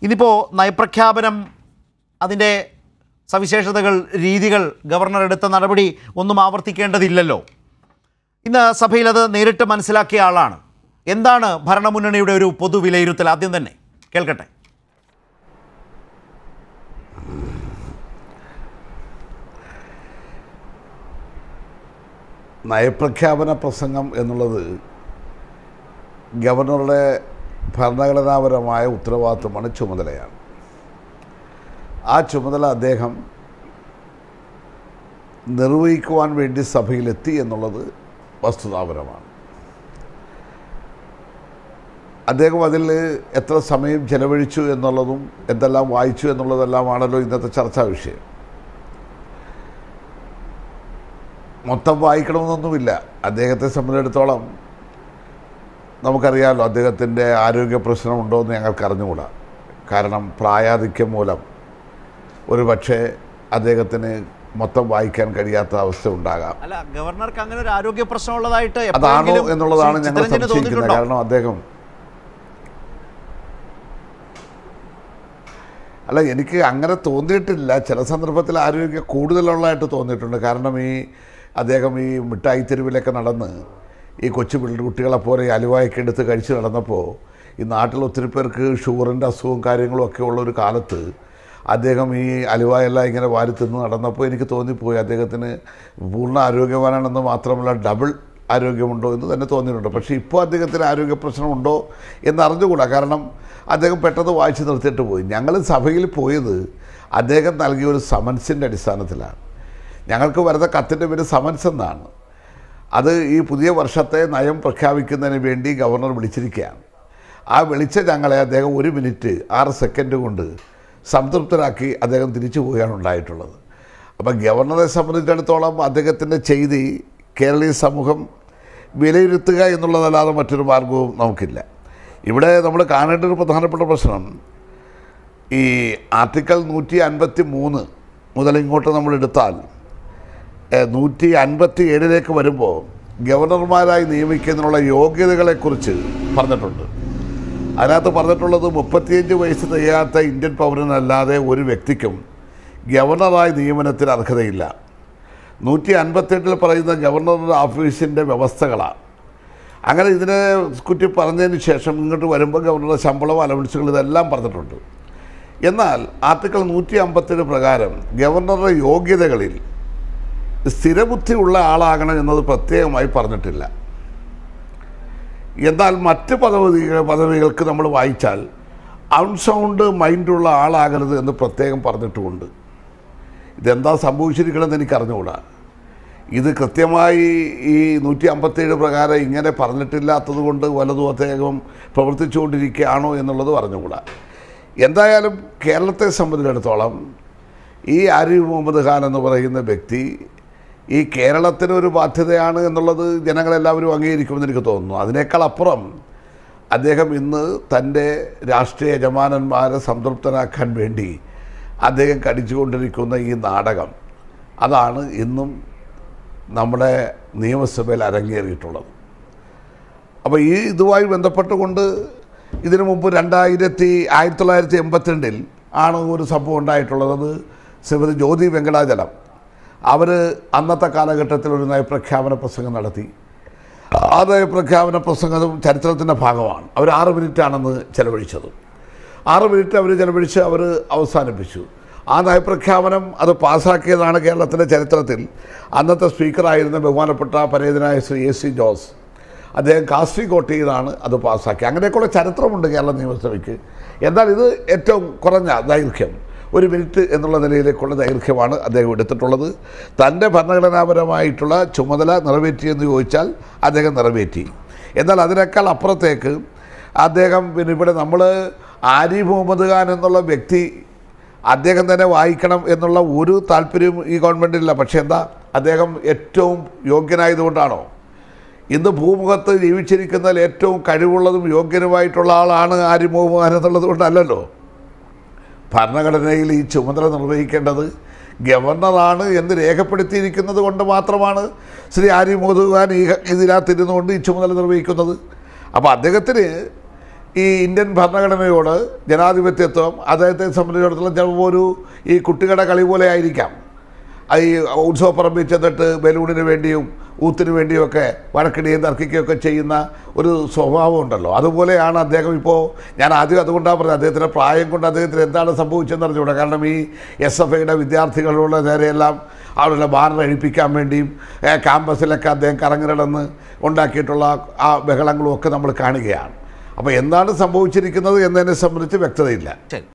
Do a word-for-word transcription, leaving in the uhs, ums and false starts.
ഇന്നിപ്പോൾ നയപ്രഖ്യാപനം അതിൻ്റെ സവിശേഷതകൾ രീതികൾ ഗവർണർ എടുത്ത നടപടി ഒന്നും ആവർത്തിക്കേണ്ടതില്ലല്ലോ. ഇന്ന് സഭയിൽ അത് നേരിട്ട് മനസ്സിലാക്കിയ ആളാണ്. എന്താണ് ഭരണമുന്നണിയുടെ ഒരു പൊതു വിലയിരുത്തൽ? ആദ്യം തന്നെ കേൾക്കട്ടെ. നയപ്രഖ്യാപന പ്രസംഗം എന്നുള്ളത് ഗവർണറുടെ ഭരണഘടനാപരമായ ഉത്തരവാദിത്വമാണ്, ചുമതലയാണ്. ആ ചുമതല അദ്ദേഹം നിർവഹിക്കുവാൻ വേണ്ടി സഭയിലെത്തി എന്നുള്ളത് വസ്തുതാപരമാണ്. അദ്ദേഹം അതിൽ എത്ര സമയം ചെലവഴിച്ചു എന്നുള്ളതും എന്തെല്ലാം വായിച്ചു എന്നുള്ളതെല്ലാമാണല്ലോ ഇന്നത്തെ ചർച്ചാ വിഷയം. മൊത്തം വായിക്കണമെന്നൊന്നുമില്ല. അദ്ദേഹത്തെ സംബന്ധിച്ചിടത്തോളം നമുക്കറിയാമല്ലോ, അദ്ദേഹത്തിൻ്റെ ആരോഗ്യ പ്രശ്നമുണ്ടോ എന്ന് ഞങ്ങൾക്ക് അറിഞ്ഞുകൂടാ. കാരണം പ്രായാധിക്യം മൂലം ഒരു പക്ഷേ അദ്ദേഹത്തിന് മൊത്തം വായിക്കാൻ കഴിയാത്ത അവസ്ഥ ഉണ്ടാകാം. അല്ല, ഗവർണർക്ക് അങ്ങനെ ഒരു ആരോഗ്യ പ്രശ്നമുള്ളതായിട്ട് അതാണോ എന്നുള്ളതാണ് ഞങ്ങൾ സംശയിക്കുന്നത്. കാരണം അദ്ദേഹം അല്ല, എനിക്ക് അങ്ങനെ തോന്നിയിട്ടില്ല. ചില സന്ദർഭത്തിൽ ആരോഗ്യം കൂടുതലുള്ളതായിട്ട് തോന്നിയിട്ടുണ്ട്. കാരണം ഈ അദ്ദേഹം ഈ മിഠായി തെരുവിലൊക്കെ നടന്ന് ഈ കൊച്ചു കുട്ടികളെപ്പോലെ ഈ അലുവായൊക്കെ എടുത്ത് കഴിച്ച് നടന്നപ്പോൾ ഈ നാട്ടിൽ ഒത്തിരി പേർക്ക് ഷുഗറിൻ്റെ അസുഖവും കാര്യങ്ങളും ഒക്കെ ഉള്ളൊരു കാലത്ത് അദ്ദേഹം ഈ അലുവായെല്ലാം ഇങ്ങനെ വാരി തിന്ന് നടന്നപ്പോൾ എനിക്ക് തോന്നിപ്പോയി അദ്ദേഹത്തിന് പൂർണ്ണ ആരോഗ്യവാനാണെന്ന് മാത്രമല്ല ഡബിൾ ആരോഗ്യമുണ്ടോ എന്ന് തന്നെ തോന്നിയിട്ടുണ്ട്. പക്ഷേ ഇപ്പോൾ അദ്ദേഹത്തിന് ആരോഗ്യ പ്രശ്നമുണ്ടോ എന്ന് അറിഞ്ഞുകൂടാ. കാരണം അദ്ദേഹം പെട്ടെന്ന് വായിച്ച് നിർത്തിയിട്ട് പോയി. ഞങ്ങൾ സഭയിൽ പോയത് അദ്ദേഹം നൽകിയ ഒരു സമൻസിൻ്റെ അടിസ്ഥാനത്തിലാണ്. ഞങ്ങൾക്ക് വരുന്ന കത്തിൻ്റെ പേര് സമൻസ് എന്നാണ്. അത് ഈ പുതിയ വർഷത്തെ നയം പ്രഖ്യാപിക്കുന്നതിന് വേണ്ടി ഗവർണർ വിളിച്ചിരിക്കുകയാണ്. ആ വിളിച്ച ഞങ്ങളെ അദ്ദേഹം ഒരു മിനിറ്റ് ആറ് സെക്കൻഡ് കൊണ്ട് സംതൃപ്തരാക്കി അദ്ദേഹം തിരിച്ചു പോവുകയാണ് ഉണ്ടായിട്ടുള്ളത്. അപ്പം ഗവർണറെ സംബന്ധിച്ചിടത്തോളം അദ്ദേഹത്തിൻ്റെ ചെയ്തി കേരളീയ സമൂഹം വിലയിരുത്തുക എന്നുള്ളതല്ലാതെ മറ്റൊരു മാർഗവും നമുക്കില്ല. ഇവിടെ നമ്മൾ കാണേണ്ട ഒരു പ്രധാനപ്പെട്ട പ്രശ്നം, ഈ ആർട്ടിക്കിൾ നൂറ്റി അൻപത്തി മൂന്ന് മുതൽ ഇങ്ങോട്ട് നമ്മൾ എടുത്താൽ നൂറ്റി അൻപത്തി ഏഴിലേക്ക് വരുമ്പോൾ ഗവർണർമാരായി നിയമിക്കുന്നതിനുള്ള യോഗ്യതകളെക്കുറിച്ച് പറഞ്ഞിട്ടുണ്ട്. അതിനകത്ത് പറഞ്ഞിട്ടുള്ളത് മുപ്പത്തിയഞ്ച് വയസ്സ് തികയാത്ത ഇന്ത്യൻ പൗരനല്ലാതെ ഒരു വ്യക്തിക്കും ഗവർണറായി നിയമനത്തിന് അർഹതയില്ല. നൂറ്റി അൻപത്തെട്ടിൽ പറയുന്ന ഗവർണറുടെ ഓഫീസിൻ്റെ വ്യവസ്ഥകളാണ്. അങ്ങനെ ഇതിനെ കുറ്റി പറഞ്ഞതിന് ശേഷം ഇങ്ങോട്ട് വരുമ്പോൾ ഗവർണറുടെ ശമ്പളവും അലവൻസുകൾ ഇതെല്ലാം പറഞ്ഞിട്ടുണ്ട്. എന്നാൽ ആർട്ടിക്കിൾ നൂറ്റി അമ്പത്തേഴ് പ്രകാരം ഗവർണറുടെ യോഗ്യതകളിൽ സ്ഥിരബുദ്ധിയുള്ള ആളാകണം എന്നത് പ്രത്യേകമായി പറഞ്ഞിട്ടില്ല. എന്നാൽ മറ്റ് പദവികൾ പദവികൾക്ക് നമ്മൾ വായിച്ചാൽ അൺസൗണ്ട് മൈൻഡുള്ള ആളാകരുത് എന്ന് പ്രത്യേകം പറഞ്ഞിട്ടുമുണ്ട്. ഇതെന്താ സംഭവിച്ചിരിക്കണമെന്ന് എനിക്ക് അറിഞ്ഞുകൂടാ. ഇത് കൃത്യമായി ഈ നൂറ്റി അമ്പത്തേഴ് പ്രകാരം ഇങ്ങനെ പറഞ്ഞിട്ടില്ലാത്തത് കൊണ്ട് വലതും അദ്ദേഹം പ്രവർത്തിച്ചുകൊണ്ടിരിക്കുകയാണോ എന്നുള്ളത് പറഞ്ഞുകൂടാ. എന്തായാലും കേരളത്തെ സംബന്ധിച്ചിടത്തോളം ഈ ആരിഫ് മുഹമ്മദ് ഖാൻ എന്ന് പറയുന്ന വ്യക്തി ഈ കേരളത്തിനൊരു ബാധ്യതയാണ് എന്നുള്ളത് ജനങ്ങളെല്ലാവരും അംഗീകരിക്കുമെന്ന് എനിക്ക് തോന്നുന്നു. അതിനേക്കാൾ അപ്പുറം അദ്ദേഹം ഇന്ന് തൻ്റെ രാഷ്ട്രീയ യജമാനന്മാരെ സംതൃപ്തനാക്കാൻ വേണ്ടി അദ്ദേഹം കടിച്ചുകൊണ്ടിരിക്കുന്ന ഈ നാടകം, അതാണ് ഇന്നും നമ്മുടെ നിയമസഭയിൽ അരങ്ങേറിയിട്ടുള്ളത്. അപ്പോൾ ഈ ഇതുമായി ബന്ധപ്പെട്ടുകൊണ്ട് ഇതിനു മുമ്പ് രണ്ടായിരത്തി ആയിരത്തി തൊള്ളായിരത്തി എൺപത്തിരണ്ടിൽ ആണ് ഒരു സംഭവം ഉണ്ടായിട്ടുള്ളത്. അത് ശ്രീമതി ജ്യോതി വെങ്കടാചലം അവർ അന്നത്തെ കാലഘട്ടത്തിൽ ഒരു നയപ്രഖ്യാപന പ്രസംഗം നടത്തി. ആ നയപ്രഖ്യാപന പ്രസംഗം ചരിത്രത്തിൻ്റെ ഭാഗമാണ്. അവർ ആറ് മിനിറ്റാണെന്ന് ചെലവഴിച്ചത്. ആറ് മിനിറ്റ് അവർ ചെലവഴിച്ച് അവർ അവസാനിപ്പിച്ചു. ആ നയപ്രഖ്യാപനം അത് പാസ്സാക്കിയതാണ് കേരളത്തിൻ്റെ ചരിത്രത്തിൽ അന്നത്തെ സ്പീക്കറായിരുന്ന ബഹുമാനപ്പെട്ട പരേതനായ ശ്രീ എ സി ജോസ്. അദ്ദേഹം കാസ്റ്റിംഗ് ചെയ്താണ് അത് പാസ്സാക്കി. അങ്ങനെയൊക്കെയുള്ള ചരിത്രമുണ്ട് കേരള നിയമസഭയ്ക്ക്. എന്നാൽ ഇത് ഏറ്റവും കുറഞ്ഞ ദൈർഘ്യം, ഒരു മിനിറ്റ് എന്നുള്ള നിലയിലേക്കുള്ള ദൈർഘ്യമാണ് അദ്ദേഹം എടുത്തിട്ടുള്ളത്. തൻ്റെ ഭരണഘടനാപരമായിട്ടുള്ള ചുമതല നിറവേറ്റിയെന്ന് ചോദിച്ചാൽ അദ്ദേഹം നിറവേറ്റി. എന്നാൽ അതിനേക്കാൾ അപ്പുറത്തേക്ക് അദ്ദേഹം പിന്നെ ഇവിടെ നമ്മൾ ആരിഫ് മുഹമ്മദ് ഖാൻ എന്നുള്ള വ്യക്തി അദ്ദേഹം തന്നെ വായിക്കണം എന്നുള്ള ഒരു താല്പര്യവും ഈ ഗവൺമെൻറ്റില്ല. പക്ഷേ എന്താ, അദ്ദേഹം ഏറ്റവും യോഗ്യനായതുകൊണ്ടാണോ? ഇന്ന് ഭൂമുഖത്ത് ജീവിച്ചിരിക്കുന്നതിൽ ഏറ്റവും കഴിവുള്ളതും യോഗ്യനുമായിട്ടുള്ള ആളാണ് ആരിഫ് മുഹമ്മദ് ഖാൻ എന്നുള്ളത് കൊണ്ടല്ലല്ലോ. ഭരണഘടനയിൽ ഈ ചുമതല നിർവഹിക്കേണ്ടത് ഗവർണറാണ് എന്ന് രേഖപ്പെടുത്തിയിരിക്കുന്നത് കൊണ്ട് മാത്രമാണ് ശ്രീ ആരിഫ് മുഹമ്മദ് ഖാൻ ഈ ഇതിനകത്തിരുന്നുകൊണ്ട് ഈ ചുമതല നിർവഹിക്കുന്നത്. അപ്പോൾ അദ്ദേഹത്തിന് ഈ ഇന്ത്യൻ ഭരണഘടനയോട് ജനാധിപത്യത്വം അദ്ദേഹത്തെ സംബന്ധിച്ചിടത്തോളം ചിലപ്പോൾ ഒരു ഈ കുട്ടികളുടെ കളി പോലെ ആയിരിക്കാം. ഈ ഉത്സവപ്പറമ്പിൽ ചെന്നിട്ട് ബലൂണിന് വേണ്ടിയും ഊത്തിന് വേണ്ടിയൊക്കെ വഴക്കിടുകയും തർക്കിക്കുകയൊക്കെ ചെയ്യുന്ന ഒരു സ്വഭാവം ഉണ്ടല്ലോ. അതുപോലെയാണ് അദ്ദേഹം ഇപ്പോൾ. ഞാൻ ആദ്യം അതുകൊണ്ടാണ് പറഞ്ഞത്, അദ്ദേഹത്തിൻ്റെ പ്രായം കൊണ്ട് അദ്ദേഹത്തിന് എന്താണ് സംഭവിച്ചതെന്ന് അറിഞ്ഞുകൂടാ. കാരണം ഈ എസ് എഫ് ഐയുടെ വിദ്യാർത്ഥികളുടെ നേരെയെല്ലാം അവരുടെ ബാനർ അഴിപ്പിക്കാൻ വേണ്ടിയും ക്യാമ്പസിലൊക്കെ അദ്ദേഹം കറങ്ങിടന്ന് ഉണ്ടാക്കിയിട്ടുള്ള ആ ബഹളങ്ങളും ഒക്കെ നമ്മൾ കാണുകയാണ്. അപ്പോൾ എന്താണ് സംഭവിച്ചിരിക്കുന്നത് എന്നതിനെ സംബന്ധിച്ച് വ്യക്തതയില്ല.